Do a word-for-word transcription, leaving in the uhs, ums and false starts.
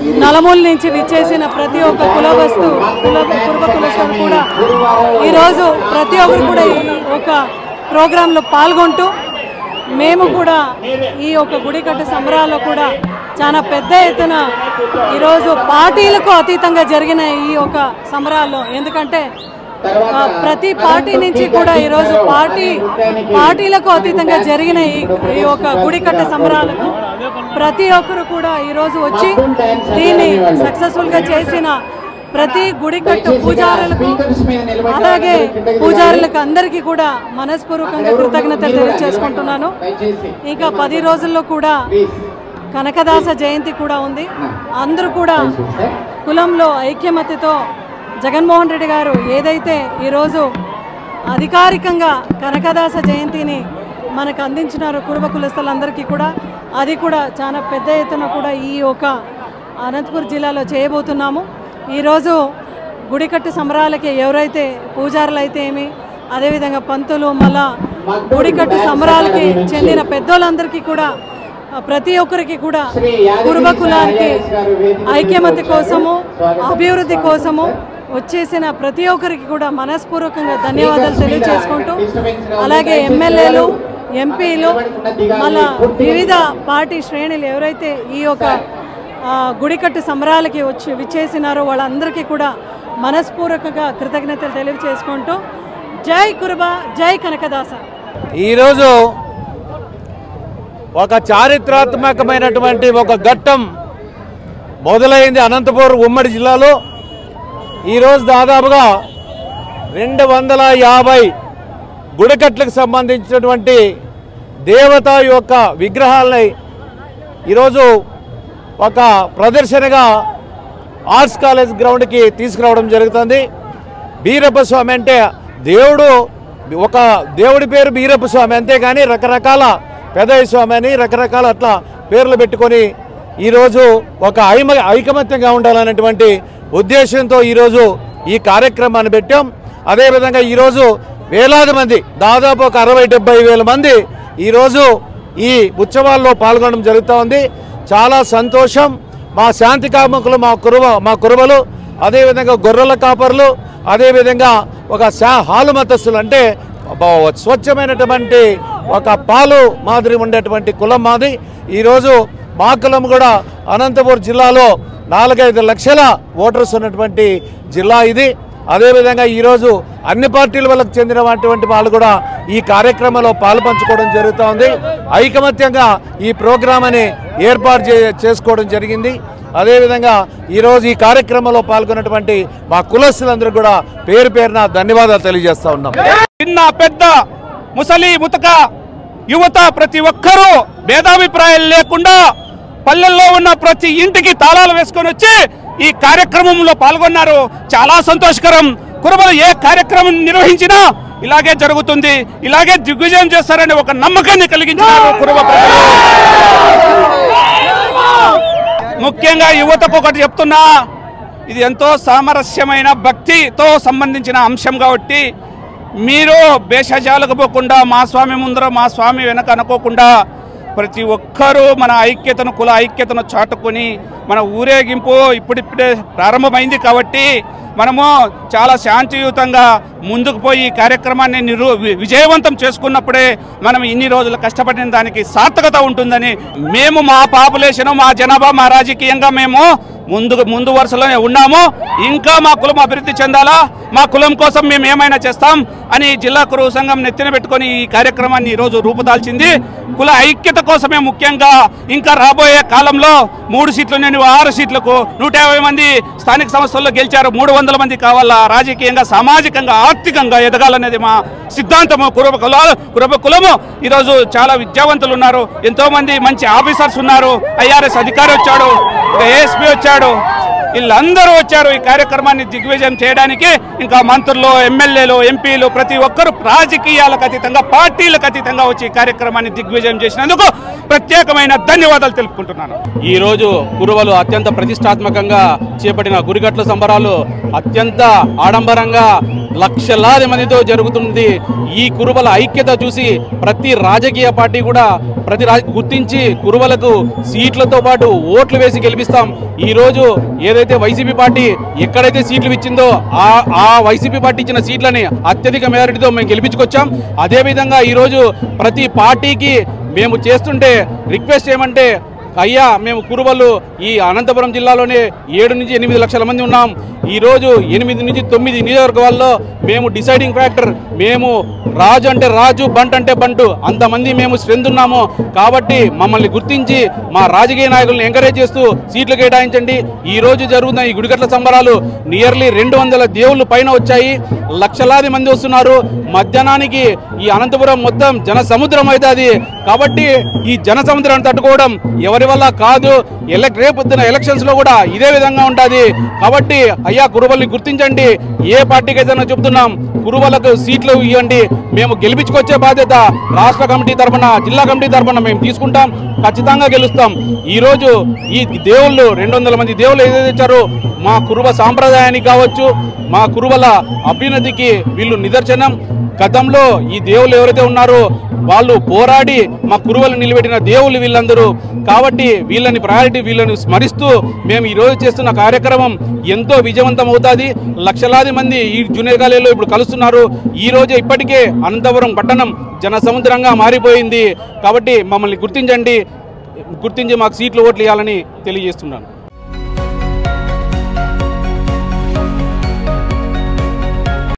నలమూల నుంచి విచ్చేసిన ప్రతి ఒక్క కులవస్తు కుల కుర్బ కులస్తులు కూడా ఈరోజు ప్రతి ఒక్కరు కూడా ఈ ఒక ప్రోగ్రాంలో పాల్గొంటూ మేము కూడా ఈ యొక్క గుడికట్టు సంబరాల్లో కూడా చాలా పెద్ద ఎత్తున ఈరోజు పార్టీలకు అతీతంగా జరిగిన ఈ యొక్క సంబరాల్లో, ఎందుకంటే ప్రతి పార్టీ నుంచి కూడా ఈరోజు పార్టీ పార్టీలకు అతీతంగా జరిగిన ఈ ఈ యొక్క గుడికట్టు సంబరాలకు ప్రతి ఒక్కరు కూడా ఈరోజు వచ్చి దీన్ని సక్సెస్ఫుల్గా చేసిన ప్రతి గుడికట్టు పూజారులకు అలాగే పూజారులకు అందరికీ కూడా మనస్పూర్వకంగా కృతజ్ఞతలు తెలియజేసుకుంటున్నాను. ఇంకా పది రోజుల్లో కూడా కనకదాస జయంతి కూడా ఉంది. అందరూ కూడా కులంలో ఐక్యమత్యతో జగన్మోహన్ రెడ్డి గారు ఏదైతే ఈరోజు అధికారికంగా కనకదాస జయంతిని మనకు అందించినారో కురుబ కులస్తులందరికీ కూడా అది కూడా చాలా పెద్ద ఎత్తున కూడా ఈ యొక్క అనంతపురం జిల్లాలో చేయబోతున్నాము. ఈరోజు గుడికట్టు సంబరాలకి ఎవరైతే పూజారులు అయితే ఏమి, అదేవిధంగా పంతులు, మళ్ళా గుడికట్టు సంబరాలకి చెందిన పెద్దోళ్ళందరికీ కూడా ప్రతి ఒక్కరికి కూడా కురుబ కులానికి ఐక్యమత్య కోసము అభివృద్ధి కోసము వచ్చేసిన ప్రతి ఒక్కరికి కూడా మనస్పూర్వకంగా ధన్యవాదాలు తెలియజేసుకుంటూ, అలాగే ఎమ్మెల్యేలు, ఎంపీలు, మళ్ళా వివిధ పార్టీ శ్రేణులు ఎవరైతే ఈ యొక్క గుడికట్టు సంబరాలకి వచ్చి విచ్చేసినారో వాళ్ళందరికీ కూడా మనస్పూర్వకంగా కృతజ్ఞతలు తెలియజేసుకుంటూ జై కురుబ, జై కనకదాస. ఈరోజు ఒక చారిత్రాత్మకమైనటువంటి ఒక ఘట్టం మొదలైంది అనంతపురం ఉమ్మడి జిల్లాలో. ఈరోజు దాదాపుగా రెండు వందల యాభై గుడికట్లకు సంబంధించినటువంటి దేవత యొక్క విగ్రహాలని ఈరోజు ఒక ప్రదర్శనగా ఆర్ట్స్ కాలేజ్ గ్రౌండ్కి తీసుకురావడం జరుగుతుంది. బీరప్ప స్వామి అంటే దేవుడు, ఒక దేవుడి పేరు బీరప్ప స్వామి, అంతేగాని రకరకాల పెదయ్య స్వామి అని రకరకాల అట్లా పేర్లు పెట్టుకొని ఈరోజు ఒక ఐమ ఐకమత్యంగా ఉండాలనేటువంటి ఉద్దేశంతో ఈరోజు ఈ కార్యక్రమాన్ని పెట్టాం. అదేవిధంగా ఈరోజు వేలాది మంది, దాదాపు ఒక అరవై డెబ్బై వేల మంది ఈరోజు ఈ ఉత్సవాల్లో పాల్గొనడం జరుగుతూ ఉంది. చాలా సంతోషం. మా శాంతి కాముకులు, మా కురువ మా కురువలు, అదేవిధంగా గొర్రెల కాపర్లు, అదేవిధంగా ఒక శా హాలు మతస్థులు అంటే స్వచ్ఛమైనటువంటి ఒక పాలు మాదిరి ఉండేటువంటి కులం మాది. ఈరోజు మా కులం కూడా అనంతపురం జిల్లాలో నాలుగైదు లక్షల ఓటర్స్ ఉన్నటువంటి జిల్లా ఇది. అదేవిధంగా ఈరోజు అన్ని పార్టీల వాళ్ళకు చెందినటువంటి వాళ్ళు కూడా ఈ కార్యక్రమంలో పాల్పంచుకోవడం జరుగుతూ ఉంది. ఐకమత్యంగా ఈ ప్రోగ్రాంని ఏర్పాటు చేసుకోవడం జరిగింది. అదేవిధంగా ఈరోజు ఈ కార్యక్రమంలో పాల్గొన్నటువంటి మా కులస్తులందరూ కూడా పేరు పేరున ధన్యవాదాలు తెలియజేస్తా ఉన్నాం. చిన్న పెద్ద ముసలి ముతక యువత ప్రతి ఒక్కరూ భేదాభిప్రాయాలు లేకుండా పల్లెల్లో ఉన్న ప్రతి ఇంటికి తాళాలు వేసుకొని వచ్చి ఈ కార్యక్రమంలో పాల్గొన్నారు. చాలా సంతోషకరం. కురుబలు ఏ కార్యక్రమం నిర్వహించినా ఇలాగే జరుగుతుంది, ఇలాగే దిగ్విజయం చేస్తారని ఒక నమ్మకాన్ని కలిగించారు కురుబ ప్రజలు. ముఖ్యంగా యువతకు ఒకటి చెప్తున్నా, ఇది ఎంతో సామరస్యమైన భక్తితో సంబంధించిన అంశం కాబట్టి మీరు భేషజాలకు పోకుండా మా స్వామి ముందర మా స్వామి వెనక అనుకోకుండా ప్రతి ఒక్కరూ మన ఐక్యతను, కుల ఐక్యతను చాటుకొని మన ఊరేగింపు ఇప్పుడిప్పుడే ప్రారంభమైంది కాబట్టి మనము చాలా శాంతియుతంగా ముందుకు పోయి ఈ కార్యక్రమాన్ని నిరు విజయవంతం చేసుకున్నప్పుడే మనం ఇన్ని రోజులు కష్టపడిన దానికి సార్థకత ఉంటుందని మేము, మా పాపులేషన్, మా జనాభా, మా రాజకీయంగా మేము ముందు ముందు వరుసలోనే ఉన్నాము. ఇంకా మా కులం అభివృద్ధి చెందాలా, మా కులం కోసం మేము ఏమైనా చేస్తాం అని జిల్లా కురువ సంఘం నెత్తిన పెట్టుకొని ఈ కార్యక్రమాన్ని ఈరోజు రూపుదాల్చింది. కుల ఐక్యత కోసమే ముఖ్యంగా. ఇంకా రాబోయే కాలంలో మూడు సీట్లు నేను ఆరు సీట్లకు నూట యాభై మంది స్థానిక సంస్థల్లో గెలిచారు. మూడు వందల మంది కావాలా. రాజకీయంగా, సామాజికంగా, ఆర్థికంగా ఎదగాలనేది మా సిద్ధాంతము. కురుబ కుల కురుబ కులము ఈరోజు చాలా విద్యావంతులు ఉన్నారు, ఎంతో మంది మంచి ఆఫీసర్స్ ఉన్నారు. ఐఆర్ఎస్ అధికారి వచ్చాడు, ఏఎస్పీ వచ్చాడు, వీళ్ళందరూ వచ్చారు ఈ కార్యక్రమాన్ని దిగ్విజయం చేయడానికి. ఇంకా మంత్రులు, ఎమ్మెల్యేలు, ఎంపీలు ప్రతి ఒక్కరూ రాజకీయాలకు అతీతంగా, పార్టీలకు అతీతంగా వచ్చి ఈ కార్యక్రమాన్ని దిగ్విజయం చేసినందుకు ప్రత్యేకమైన ధన్యవాదాలు తెలుపుకుంటున్నాను. ఈ రోజు కురువలు అత్యంత ప్రతిష్టాత్మకంగా చేపట్టిన గురిగట్ల సంబరాలు అత్యంత ఆడంబరంగా లక్షలాది మందితో జరుగుతుంది. ఈ కురువల ఐక్యత చూసి ప్రతి రాజకీయ పార్టీ కూడా ప్రతి గుర్తించి కురువలకు సీట్లతో పాటు ఓట్లు వేసి గెలిపిస్తాం. ఈ రోజు ఏదైతే వైసీపీ పార్టీ ఎక్కడైతే సీట్లు ఇచ్చిందో ఆ ఆ వైసీపీ పార్టీ ఇచ్చిన సీట్లని అత్యధిక మెజారిటీతో మేము గెలిపించుకొచ్చాం. అదేవిధంగా ఈరోజు ప్రతి పార్టీకి మేము చేస్తుంటే రిక్వెస్ట్ ఏమంటే, అయ్యా మేము కురువలు ఈ అనంతపురం జిల్లాలోనే ఏడు నుంచి ఎనిమిది లక్షల మంది ఉన్నాం. ఈరోజు ఎనిమిది నుంచి తొమ్మిది నియోజకవర్గాల్లో మేము డిసైడింగ్ ఫ్యాక్టర్, మేము రాజు అంటే రాజు, బంట్ అంటే బంటు, అంతమంది మేము స్ట్రెంత్ ఉన్నాము. కాబట్టి మమ్మల్ని గుర్తించి మా రాజకీయ నాయకులను ఎంకరేజ్ చేస్తూ సీట్లు కేటాయించండి. ఈ రోజు జరుగుతున్న ఈ గుడిగట్ల సంబరాలు నియర్లీ రెండు వందల దేవుళ్ళు పైన వచ్చాయి. లక్షలాది మంది వస్తున్నారు. మధ్యాహ్నానికి ఈ అనంతపురం మొత్తం జన సముద్రం అవుతుంది. కాబట్టి ఈ జన సముద్రాన్ని తట్టుకోవడం ఎవరి వల్ల కాదు. ఎలక్ రేపొద్దున ఎలక్షన్స్ లో కూడా ఇదే విధంగా ఉంటుంది. కాబట్టి అయ్యా కురువల్ని గుర్తించండి. ఏ పార్టీకి అయితే చెప్తున్నాం, కురువలకు సీట్లు ఇవ్వండి. మేము గెలిపించుకొచ్చే బాధ్యత రాష్ట్ర కమిటీ తరఫున, జిల్లా కమిటీ తరఫున మేము తీసుకుంటాం. ఖచ్చితంగా గెలుస్తాం. ఈరోజు ఈ దేవుళ్ళు రెండు వందల మంది దేవుళ్ళు ఏదైతే ఇచ్చారో మా కురువ సాంప్రదాయానికి కావచ్చు, మా కురువల అభ్యున్నతికి వీళ్ళు నిదర్శనం. గతంలో ఈ దేవుళ్ళు ఎవరైతే ఉన్నారో వాళ్ళు పోరాడి మా కురువలు నిలబెట్టిన దేవుళ్ళు వీళ్ళందరూ. కాబట్టి వీళ్ళని ప్రయారిటీ వీళ్ళని స్మరిస్తూ మేము ఈరోజు చేస్తున్న కార్యక్రమం ఎంతో విజయవంతం అవుతుంది. లక్షలాది మంది ఈ జూనియర్ కాలేజీలో ఇప్పుడు కలుస్తున్నారు. ఈ రోజే ఇప్పటికే అనంతపురం పట్టణం జన సముద్రంగా మారిపోయింది. కాబట్టి మమ్మల్ని గుర్తించండి, గుర్తించి మాకు సీట్లు ఓట్లు ఇవ్వాలని తెలియజేస్తున్నాను.